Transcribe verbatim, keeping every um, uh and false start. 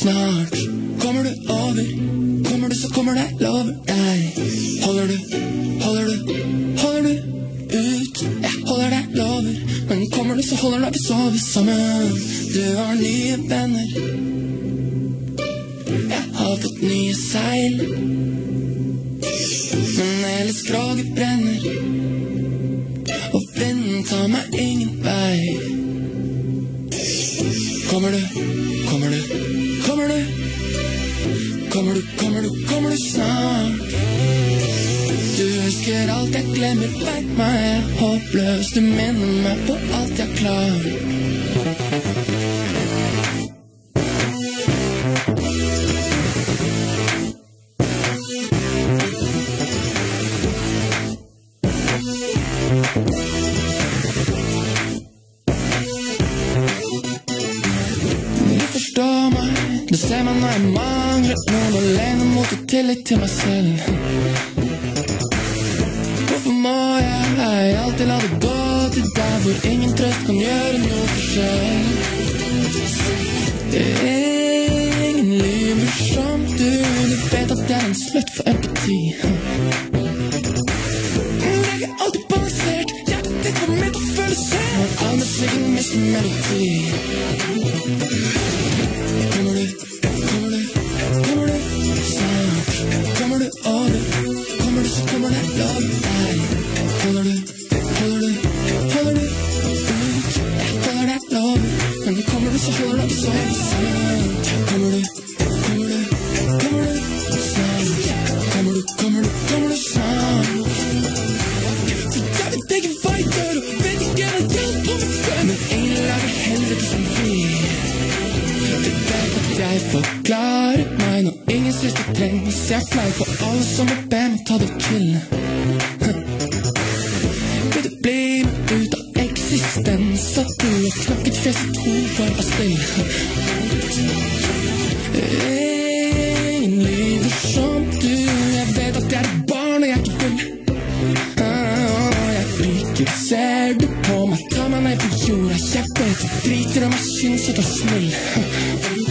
snart kommer du over. Kommer du, så kommer det, lover deg. Holder du, holder du, holder du ut. Jeg holder deg, lover. Men kommer du, så holder deg, vi sover sammen. Du har nye venner. Jeg har fått nye seil. Men hele skroget brenner. Og vinden tar meg ingen vei. Kommer du, kommer du, kommer du. Kommer du, kommer du, kommer du snart. Du husker alt jeg glemmer, vet meg jeg er håpløs. Du minner meg på alt jeg klarer. Du ser meg når jeg mangler noen alene mot og tillit til meg selv. Hvorfor må jeg alltid la det gå til deg hvor ingen trøst kan gjøre noe forskjell? Det er ingen lyver som du. Du vet at jeg er en slutt for empati. Jeg er ikke alltid balansert. Hjertet ditt var mitt å føle selv. Når all musikken mister melodi. Kommer du, kommer du, kommer du snart. Kommer du over. Kommer du, så kommer det, lover deg. Holder du, holder du, holder du ut. Jeg holder deg, lover. Men kommer du, så holder du, så er vi sammen. Kommer du, kommer du, kommer du snart. Kommer du, kommer du, kommer du snart. Så jeg vet ikke hva jeg gjør, og vet ikke hva jeg gjør på meg før. Men ingen lager helvete som vi. Jeg forklarer meg når ingen synes det trengs. Jeg er flau for alle som må be meg ta det til. Vil du bli med ut av eksistens? At du har knakket fjeset hoved av still. Ingen lyver som du. Jeg vet at jeg er et barn og jeg ikke vil. Jeg liker, ser du på meg, ta meg ned på jorda. Jeg vet jeg driter om jeg synes at du er snill.